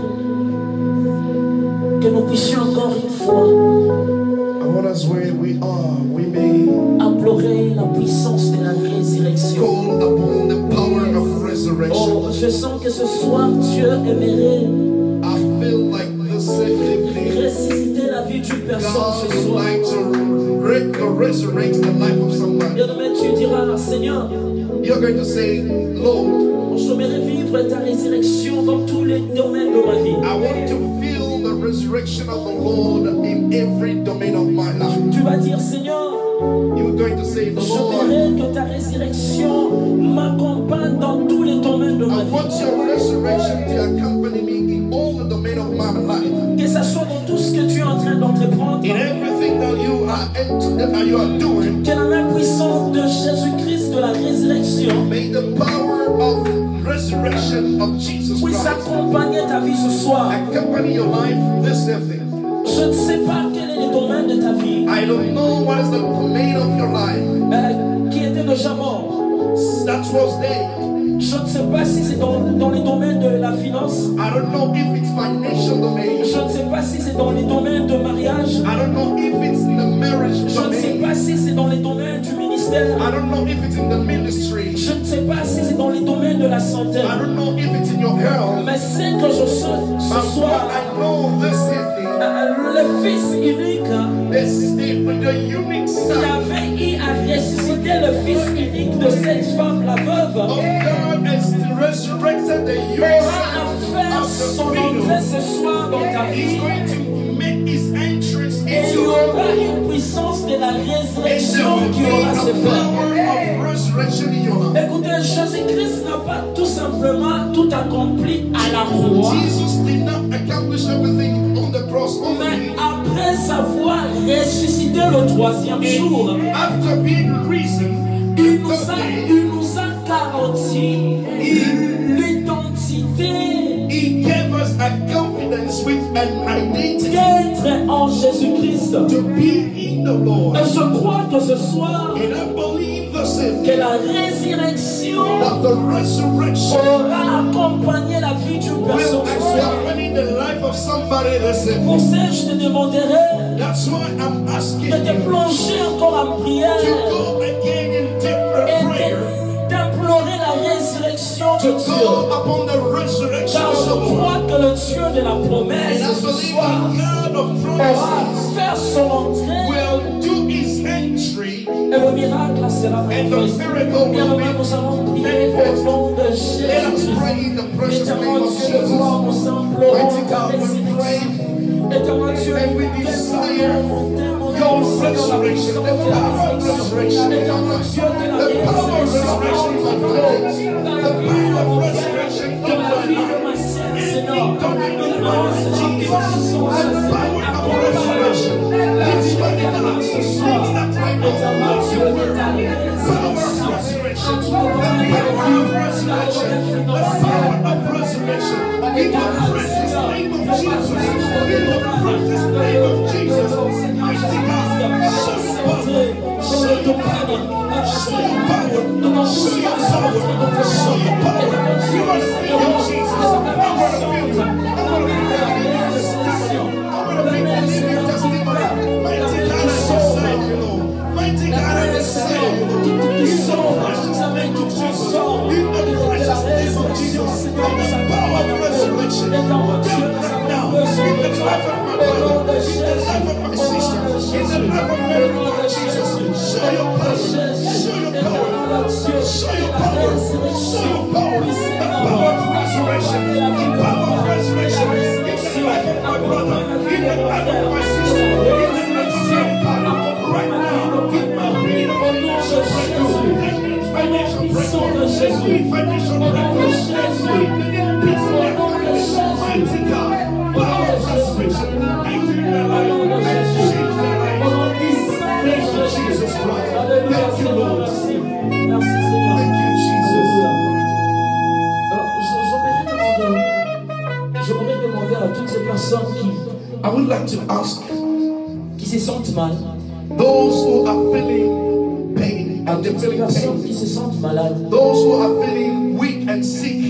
que nous puissions encore une fois implorer la puissance de la résurrection. Oh, je sens que ce soir Dieu aimerait ressusciter la vie d'une personne ce soir. Bien-aimé, tu diras, Seigneur, j'aimerais vivre ta résurrection dans tous les domaines de ma vie. Tu vas dire, Seigneur, j'aimerais que ta résurrection m'accompagne dans tous les domaines de ma vie. Que ça soit dans tout ce que tu es en train d'entreprendre. Que la main puissante de Jésus-Christ de la résurrection puisse accompagner ta vie ce soir. Je ne sais pas quel est le domaine de ta vie qui était déjà mort. Je ne sais pas si c'est dans les domaines de la finance. Je ne sais pas si c'est dans les domaines de mariage. Je ne sais pas si c'est dans les domaines du ministère. Je ne sais pas si c'est dans les domaines de la santé. Mais c'est que je sais ce soir, le Fils unique, il avait eu à ressusciter le Fils unique de cette femme, la veuve, aura à faire son entrée ce soir dans ta vie. Et il y aura une puissance de la résurrection qui aura se faire. Écoutez, Jésus-Christ n'a pas tout simplement tout accompli à la croix. Mais après avoir ressuscité le troisième jour, il nous a garanti l'identité d'être en Jésus-Christ. Et je crois que ce soir, que la résurrection aura accompagné la vie d'une personne ce soir. Pour ça, je te demanderai de te plonger encore en prière et d'implorer la résurrection de Dieu. Car je crois que le Dieu de la promesse ce soir aura fait son entrée. Et le miracle sera manifesté. Bien, nous allons prier au nom de Jésus. Éternel Dieu de gloire, nous implorons ta résurrection. Éternel Dieu, your resurrection, the power of resurrection, the power of resurrection, the power of resurrection, the power of living testimony. Mighty God, I just thank you, Lord. Mighty God, I just thank you, Lord. In the precious name of Jesus. In the precious name of Jesus. From the power of resurrection. Come right now. In the life of my brother. In the life of my sister. In the life of my Lord Jesus. Show your power. Show your power. Show your power. Show your power. The power of resurrection. The power of resurrection. In the life of my brother. In the life of my sister. In the life of my partner. Right now. In my freedom. Financial breakthrough. Financial breakthrough. Financial breakthrough. Mighty God. Power of resurrection. Into their life. Change their lives. Thank you, Jesus Christ. Thank you, Lord. Thank you, Jesus. J'aimerais demander à toutes ces personnes I would like to ask qui se sentent mal, those who are feeling pain and they're toutes ces feeling personnes pain, qui se sentent malades. those who are feeling weak and sick.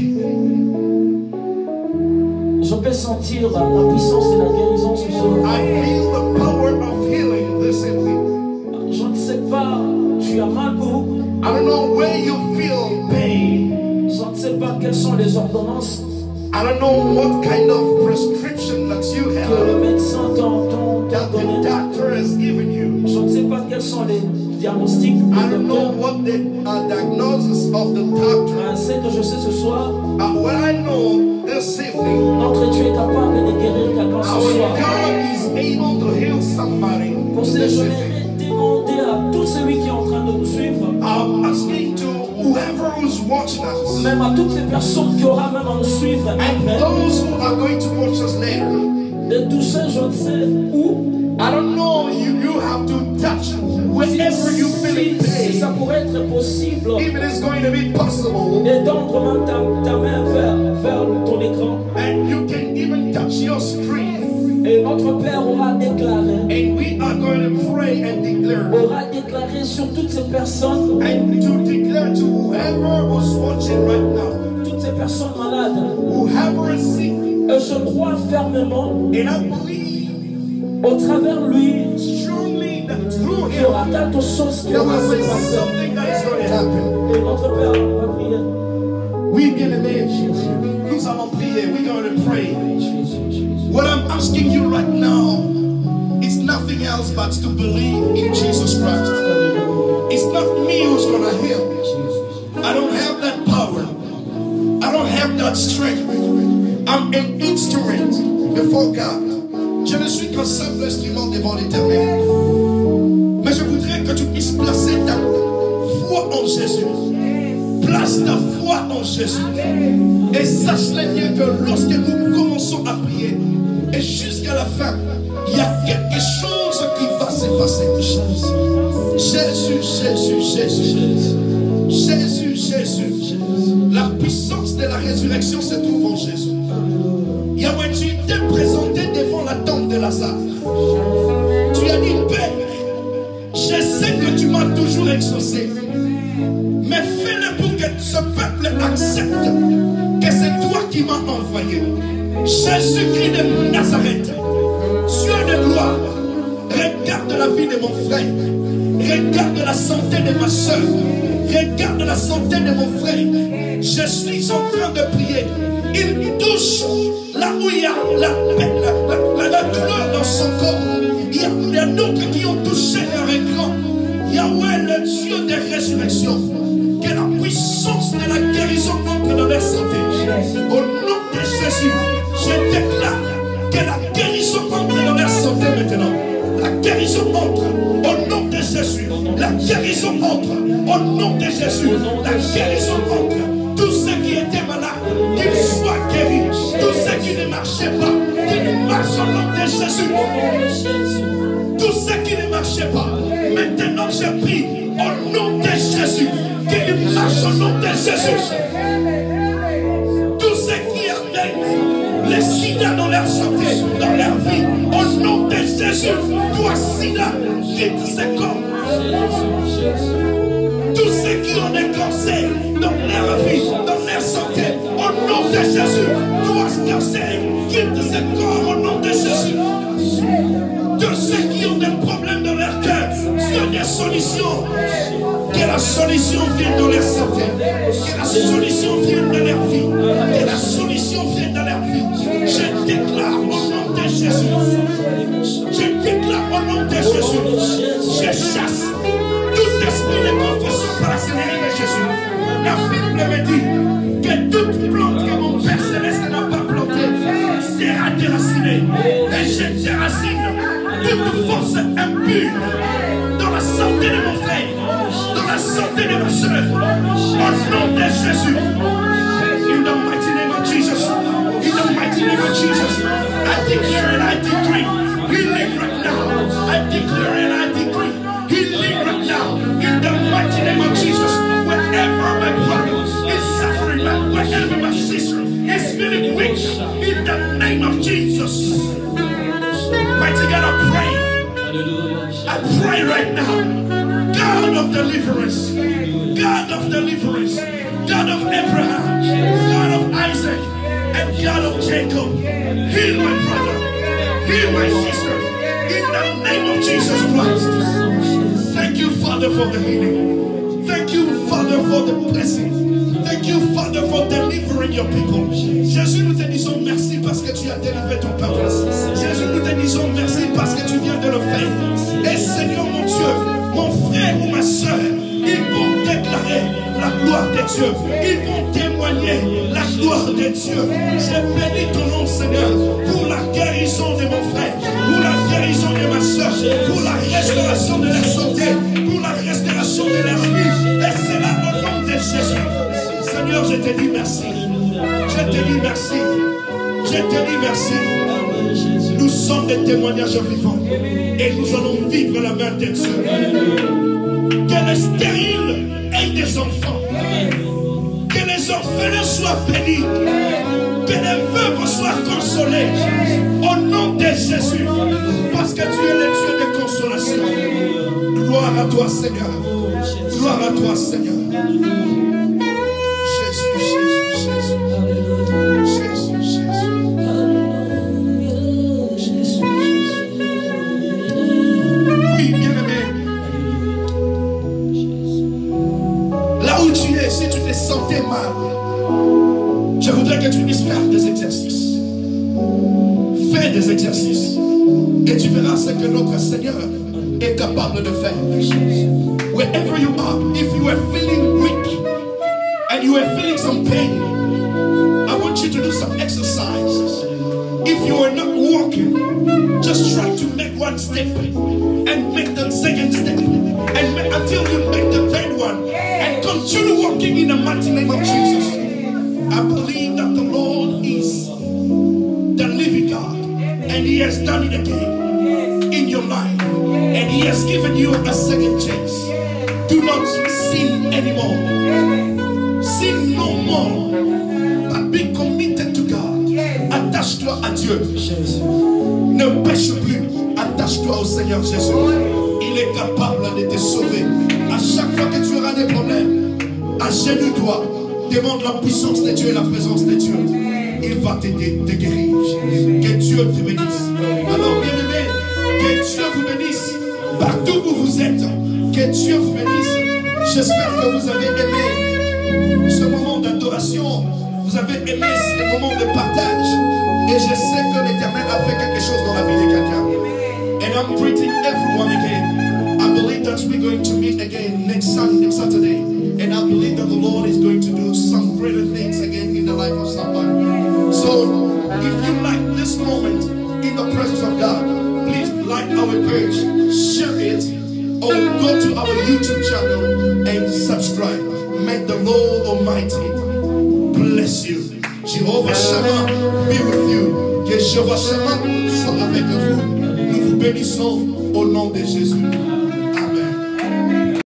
Je peux sentir la puissance de la guérison ce soir. I feel the power of healing this evening. Je ne sais pas, tu as mal où? I don't know where you feel pain. Je ne sais pas quelles sont les ordonnances I don't know what kind of prescription that you que le have médecin t'a that the donné. doctor has given you. Je ne sais pas quels sont les diagnostics I du don't know docteur. what the diagnosis of the doctor. Ce que je sais ce soir, But what I know this evening, notre Dieu est capable de guérir quelqu'un ce our soir. God is able to heal somebody. Pour ce, This je evening. vais demander à tout celui qui est en train de nous suivre, I'm asking to whoever who's watching us, même à toutes ces personnes qui auront même à nous suivre and après, those who are going to watch us later. de toucher, je ne sais où, I don't know, you have to touch wherever you feel in si ça pain. pourrait être possible, If it is going to be possible, d'étendre même ta main vers ton écran. and you can even touch your screen, Et notre Père aura déclaré, and we are going to pray and declare, sur toutes ces personnes, and to declare to whoever was watching right now, toutes ces personnes malades. whoever is sick, Et je crois fermement, and I believe au travers lui, strongly that through il y aura him, quelque chose qui there va se will be passer. something that is going to happen. Et notre Père va prier. Oui, bien-aimés, nous allons prier. We're going to pray. What I'm asking you right now is nothing else but to believe in Jesus Christ. It's not me who's going to heal. I don't have that power. I don't have that strength. I'm an instrument before God. Je ne suis qu'un simple instrument devant l'Éternel. Mais je voudrais que tu puisses placer ta foi en Jésus. Place ta foi en Jésus. Et sache Seigneur que lorsque nous commençons à prier, et jusqu'à la fin, il y a quelque chose qui va se passer. Jésus, Jésus, Jésus. Jésus, Jésus. La puissance de la résurrection se trouve en Jésus. Yahweh, tu t'es présenté devant la tombe de Lazare. Tu as dit, Père, je sais que tu m'as toujours exaucé. Mais fais-le pour que ce peuple accepte que c'est toi qui m'as envoyé. Jésus-Christ de Nazareth, Dieu de gloire, regarde la vie de mon frère. Regarde la santé de ma soeur. Regarde la santé de mon frère. Je suis en train de prier. Il touche là où il y a la douleur dans son corps. Il y a d'autres qui ont touché leur écran. Yahweh, le Dieu de résurrection. Que la puissance de la guérison entre dans leur santé. Au nom de Jésus, je déclare que la guérison entre dans leur santé maintenant. La guérison entre au nom de Jésus. La guérison entre au nom de Jésus. La guérison entre. Tous ceux qui étaient malades, qu'ils soient guéris. Tous ceux qui ne marchaient pas, qu'ils marchent au nom de Jésus. Tous ceux qui ne marchaient pas, maintenant je prie au nom de Jésus. Qu'ils marchent au nom de Jésus. Tous ceux qui avaient les sida dans leur santé, dans leur vie, au nom de Jésus, toi sida, quitte ce corps. Tous ceux qui ont des cancers dans leur vie, dans leur santé, au nom de Jésus, toi cancer, quitte ce corps au nom de Jésus. solution. Que la solution vienne dans leur santé. Que la solution vienne dans leur vie. Que la solution vienne dans leur vie. Je déclare au nom de Jésus. Je déclare au nom de Jésus. Je chasse tout esprit de confusion par la Seigneur de Jésus. La Bible me dit que toute plante que mon Père Céleste n'a pas plantée sera déracinée. Et je déracine toute force impure dans la santé de mon frère, dans la santé de ma soeur, au nom de Jésus. In the mighty name of Jesus, in the mighty name of Jesus, I declare and I decree healing right now. I declare and I decree healing right now. In the mighty name of Jesus, wherever my brother is suffering, wherever my sister is feeling weak, in the name of Jesus, mighty God, I pray right now, God of deliverance, God of deliverance, God of Abraham, God of Isaac, and God of Jacob, heal my brother, heal my sister, in the name of Jesus Christ. Thank you, Father, for the healing. Thank you, Father, for the blessing. Thank you, Father, for delivering your people. Jésus, nous te disons merci parce que tu as délivré ton peuple. Jésus, nous te disons merci parce que tu viens de le faire. Et Seigneur, mon Dieu, mon frère ou ma soeur, ils vont déclarer la gloire de Dieu. Ils vont témoigner la gloire de Dieu. Je bénis ton nom, Seigneur, pour la guérison de mon frère, pour la guérison de ma soeur, pour la restauration de leur santé, pour la restauration de leur vie. Et c'est là au nom de Jésus. Seigneur, je te dis merci. Je te dis merci. Je te dis merci. Nous sommes des témoignages vivants et nous allons vivre la main de Dieu. Que les stériles aient des enfants. Que les orphelins soient bénis. Que les veuves soient consolées. Au nom de Jésus. Parce que tu es le Dieu de consolation. Gloire à toi, Seigneur. Gloire à toi, Seigneur. Si tu te sentais mal, je voudrais que tu puisses faire des exercices. Fais des exercices. Et tu verras ce que notre Seigneur est capable de faire. Wherever you are, if you are feeling weak and you are feeling some pain, I want you to do some exercises. If you are not walking, just try to make one step and make the second step and until you make the third one. Continue walking in the mighty name of Jesus. I believe that the Lord is the living God, and He has done it again in your life, and He has given you a second chance. Do not sin anymore. Sin no more, but be committed to God. Attache-toi à Dieu. Ne pêche plus. Attache-toi au Seigneur Jésus. Il est capable de te sauver. À chaque fois que tu auras des problèmes, agenouille-toi, demande la puissance de Dieu et la présence de Dieu. Il va t'aider, te guérir. Que Dieu te bénisse. Alors, bien aimé, que Dieu vous bénisse partout où vous êtes. Que Dieu vous bénisse. J'espère que vous avez aimé ce moment d'adoration. Vous avez aimé ce moment de partage. Et je sais que l'Éternel a fait quelque chose dans la vie de quelqu'un. And I'm greeting everyone again. I believe that we're going to meet again next Saturday. And I believe that the Lord is going to do some greater things again in the life of somebody. So, if you like this moment in the presence of God, please like our page, share it, or go to our YouTube channel and subscribe. May the Lord Almighty bless you. Jehovah Shammah be with you. Que Jehovah Shammah soit avec vous. Nous vous bénissons au nom de Jésus.